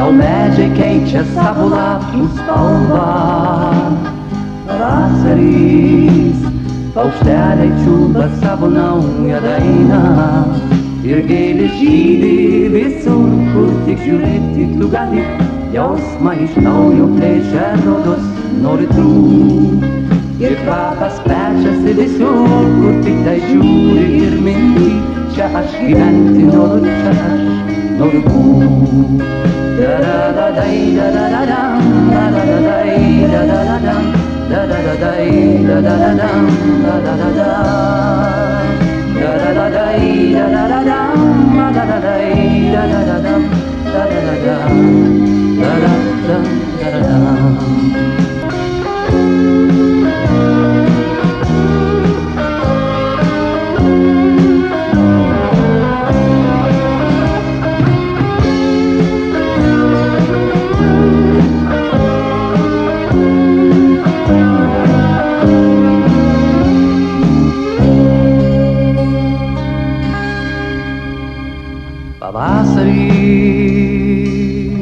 gal medžiai keičia savo lapų spalvą. Pavasarys, paukšteliai čiulba savo naują dainą ir gėlės žydi visur, kur tik žiūrėti tu gali. Jausmą iš naujo plėšia, rodos nori tu. Ir kvapas plečiasi visur, kur tik tai žiūri ir minti. Čia aš gyventi noriu, čia aš noriu būt. Da-da-da-dai, da-da-da-dam, da-da-da-dai, da-da-da-dam, da-da-da-dai, da-da-da-dam, da-da-da-dam, da-da-da-dai, da-da-da-dam, da-da-da-dai, da-da-da-dam, da-da-da-dam, da-da-da-dam, da-da-da-dam. Pavasarys,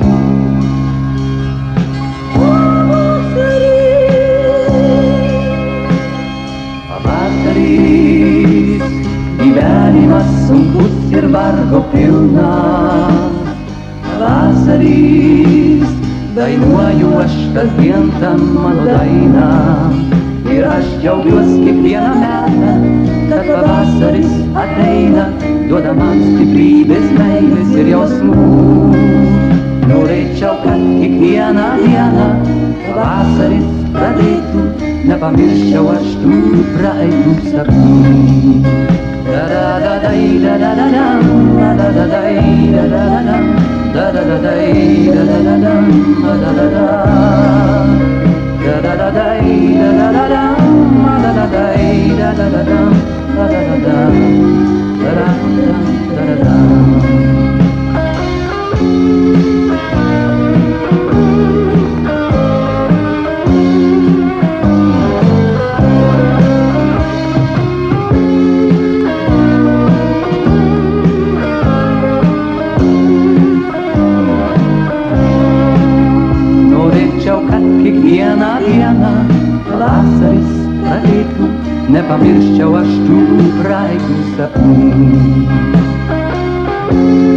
pavasarys, gyvenimas sunkus ir vargo pilnas. Pavasarys, dainuoju aš kasdien tą mano dainą. Ir aš džiaugiuosi kiekvieną metą, kad pavasaris ateina, duoda man stiprybės, meilės ir jausmų. Norėčiau, kad kiekvieną dieną pavasaris pradėtų, nepamirščiau aš tų praeitų sapnų. Da-da-da-dai, da-da-da-dam, da-da-da-dai, da-da-da-dam, da-da-da-dai, da-da-da-dam, da-da-da-dam, da-da-da-dai, da-da-da-dam, da-da-da-dai, da-da-da-dam, da-da-da-dam, da-da-da-dam, da-da-da-dam. Norėčiau, kad kiekvieną dieną pavasaris pradėtų, nepamirščiau aš tų praeitų sapnų.